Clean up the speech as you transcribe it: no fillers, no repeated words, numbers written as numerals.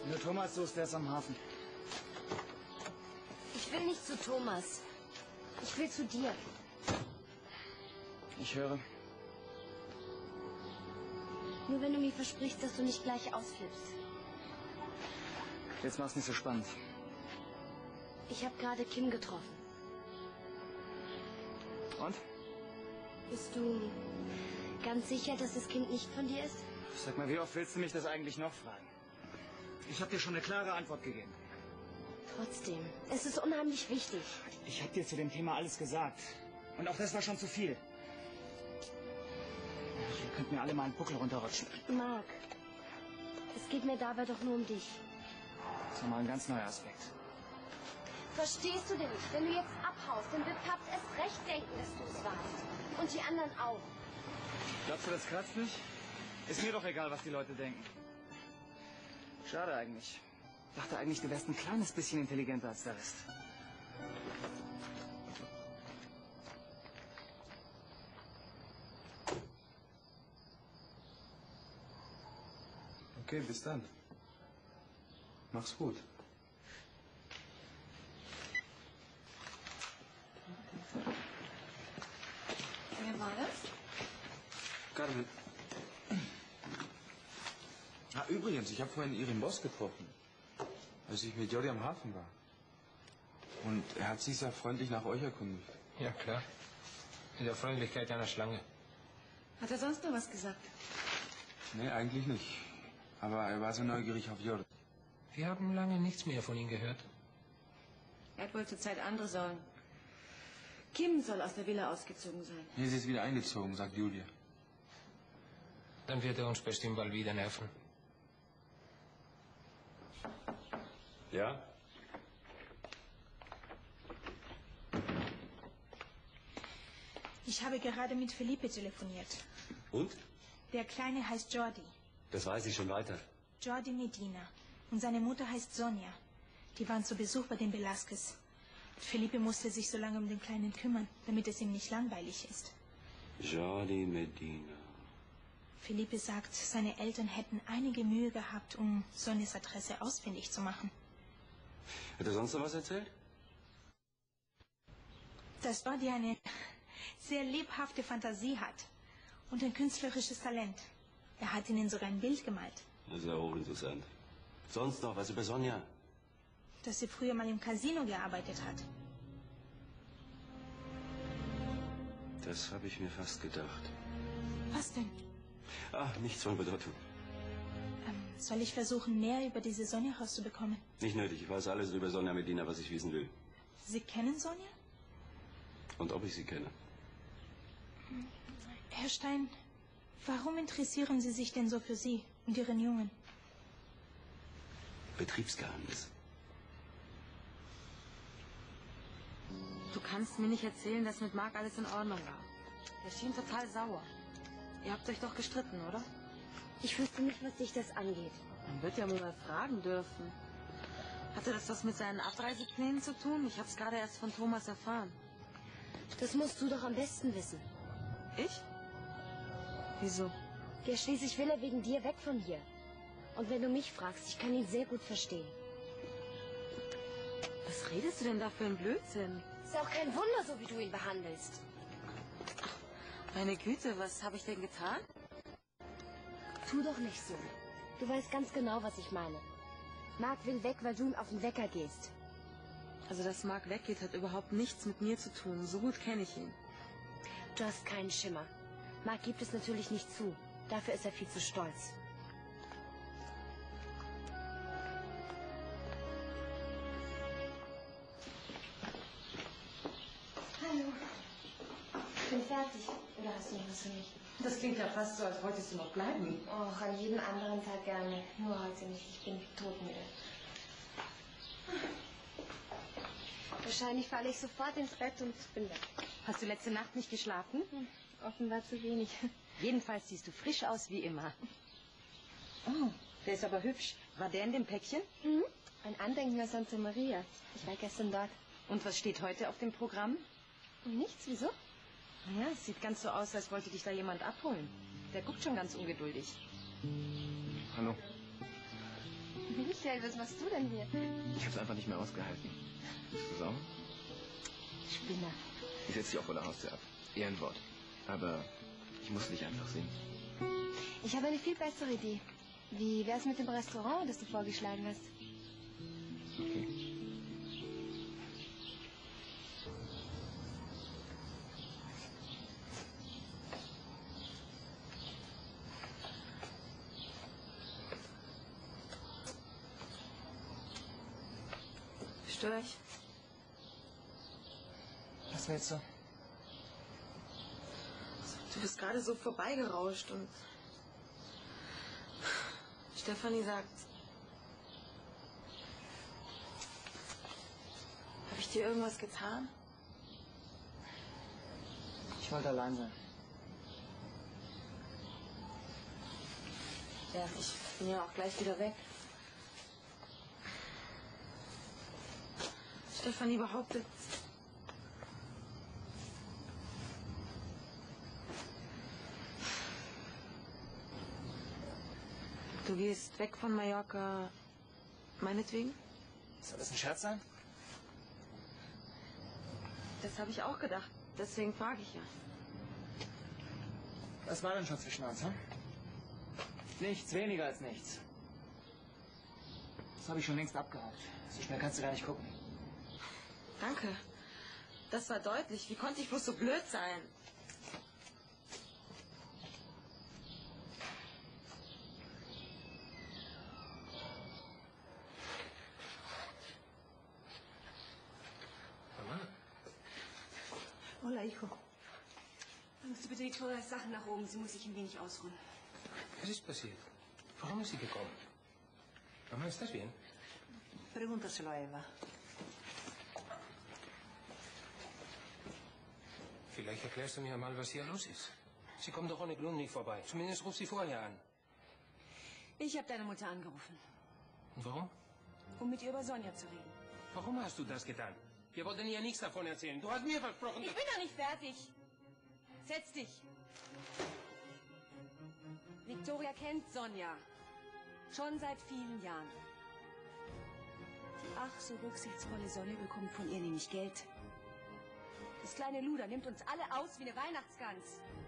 Nur Thomas, so ist der am Hafen. Ich will nicht zu Thomas. Ich will zu dir. Ich höre. Nur wenn du mir versprichst, dass du nicht gleich ausflippst. Jetzt mach's nicht so spannend. Ich habe gerade Kim getroffen. Und? Bist du ganz sicher, dass das Kind nicht von dir ist? Sag mal, wie oft willst du mich das eigentlich noch fragen? Ich habe dir schon eine klare Antwort gegeben. Trotzdem, es ist unheimlich wichtig. Ich habe dir zu dem Thema alles gesagt. Und auch das war schon zu viel. Ihr könnt mir alle mal einen Buckel runterrutschen. Marc, es geht mir dabei doch nur um dich. Das ist nochmal ein ganz neuer Aspekt. Verstehst du denn nicht? Wenn du jetzt abhaust, dann wird Papst erst recht denken, dass du es warst. Und die anderen auch. Glaubst du, das kratzt nicht? Ist mir doch egal, was die Leute denken. Schade eigentlich. Ich dachte eigentlich, du wärst ein kleines bisschen intelligenter als der Rest. Okay, bis dann. Mach's gut. Wer war das? Carmen. Ah, übrigens, ich habe vorhin Ihren Boss getroffen, als ich mit Jordi am Hafen war. Und er hat sich sehr freundlich nach euch erkundigt. Ja, klar. Mit der Freundlichkeit einer Schlange. Hat er sonst noch was gesagt? Nee, eigentlich nicht. Aber er war so neugierig auf Jordi. Wir haben lange nichts mehr von ihm gehört. Er hat wohl zurzeit andere Sorgen. Kim soll aus der Villa ausgezogen sein. Hier ist jetzt wieder eingezogen, sagt Julia. Dann wird er uns bestimmt bald wieder nerven. Ja? Ich habe gerade mit Felipe telefoniert. Und? Der Kleine heißt Jordi. Das weiß ich schon weiter. Jordi Medina. Und seine Mutter heißt Sonja. Die waren zu Besuch bei den Velasquez. Felipe musste sich so lange um den Kleinen kümmern, damit es ihm nicht langweilig ist. Jordi Medina. Felipe sagt, seine Eltern hätten einige Mühe gehabt, um Sonjas Adresse ausfindig zu machen. Hat er sonst noch was erzählt? Dass Jordi eine sehr lebhafte Fantasie hat und ein künstlerisches Talent. Er hat ihnen sogar ein Bild gemalt. Das ist ja hochinteressant. Sonst noch was über Sonja? Dass sie früher mal im Casino gearbeitet hat. Das habe ich mir fast gedacht. Was denn? Ach, nichts von Bedeutung. Soll ich versuchen, mehr über diese Sonja rauszubekommen? Nicht nötig. Ich weiß alles über Sonja Medina, was ich wissen will. Sie kennen Sonja? Und ob ich sie kenne. Herr Stein, warum interessieren Sie sich denn so für sie und Ihren Jungen? Betriebsgeheimnis. Du kannst mir nicht erzählen, dass mit Marc alles in Ordnung war. Er schien total sauer. Ihr habt euch doch gestritten, oder? Ich wüsste nicht, was dich das angeht. Man wird ja wohl mal fragen dürfen. Hatte das was mit seinen Abreiseplänen zu tun? Ich hab's gerade erst von Thomas erfahren. Das musst du doch am besten wissen. Ich? Wieso? Ja, schließlich will er wegen dir weg von hier. Und wenn du mich fragst, ich kann ihn sehr gut verstehen. Was redest du denn da für ein Blödsinn? Ist auch kein Wunder, so wie du ihn behandelst. Meine Güte, was habe ich denn getan? Tu doch nicht so. Du weißt ganz genau, was ich meine. Marc will weg, weil du ihm auf den Wecker gehst. Also, dass Marc weggeht, hat überhaupt nichts mit mir zu tun. So gut kenne ich ihn. Du hast keinen Schimmer. Marc gibt es natürlich nicht zu. Dafür ist er viel zu stolz. Hallo. Ich bin fertig. Oder hast du noch was für mich? Das klingt ja fast so, als wolltest du noch bleiben. Och, an jedem anderen Tag gerne. Nur heute nicht. Ich bin todmüde. Wahrscheinlich falle ich sofort ins Bett und bin weg. Hast du letzte Nacht nicht geschlafen? Offenbar zu wenig. Jedenfalls siehst du frisch aus wie immer. Oh, der ist aber hübsch. War der in dem Päckchen? Mhm. Ein Andenken an Santa Maria. Ich war gestern dort. Und was steht heute auf dem Programm? Nichts, wieso? Ja, es sieht ganz so aus, als wollte dich da jemand abholen. Der guckt schon ganz ungeduldig. Hallo. Michael, was machst du denn hier? Ich hab's einfach nicht mehr ausgehalten. Bist du sauer? Spinner. Ich setze dich auch vor der Haustür ab. Ehrenwort. Aber ich muss dich einfach sehen. Ich habe eine viel bessere Idee. Wie wär's mit dem Restaurant, das du vorgeschlagen hast? Okay. Störe ich? Was willst du? Du bist gerade so vorbeigerauscht und Stefanie sagt, habe ich dir irgendwas getan? Ich wollte allein sein. Ja, ich bin ja auch gleich wieder weg. Stefanie behauptet, du gehst weg von Mallorca, meinetwegen? Soll das ein Scherz sein? Das habe ich auch gedacht. Deswegen frage ich ja. Was war denn schon zwischen uns, hm? Nichts, weniger als nichts. Das habe ich schon längst abgehakt. So schnell kannst du gar nicht gucken. Danke. Das war deutlich. Wie konnte ich bloß so blöd sein? Mama, Hola, hijo. Bringst du bitte Victorias Sachen nach oben? Sie muss sich ein wenig ausruhen. was ist passiert? Warum ist sie gekommen? Mama, ¿estás bien? Pregúntaselo a Eva. Vielleicht erklärst du mir mal, was hier los ist. Sie kommt doch ohne Grund nicht vorbei. Zumindest ruft sie vorher an. Ich habe deine Mutter angerufen, Und warum? um mit ihr über Sonja zu reden. Warum hast du das getan? Wir wollten ihr nichts davon erzählen. Du hast mir versprochen, Ich bin noch nicht fertig. Setz dich. Victoria kennt Sonja. Schon seit vielen Jahren. Die ach so rücksichtsvolle Sonja bekommt von ihr nämlich Geld. Das kleine Luder nimmt uns alle aus wie eine Weihnachtsgans.